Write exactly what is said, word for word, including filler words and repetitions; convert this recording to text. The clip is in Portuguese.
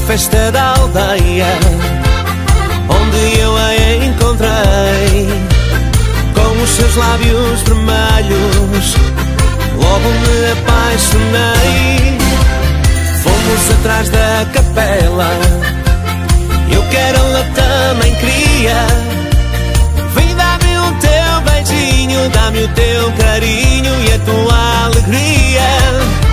festa da aldeia, onde eu a encontrei, com os seus lábios vermelhos, logo me apaixonei. Fomos atrás da capela, eu que ela também queria. Vem, dá-me o teu beijinho, dá-me o teu carinho e a tua alegria.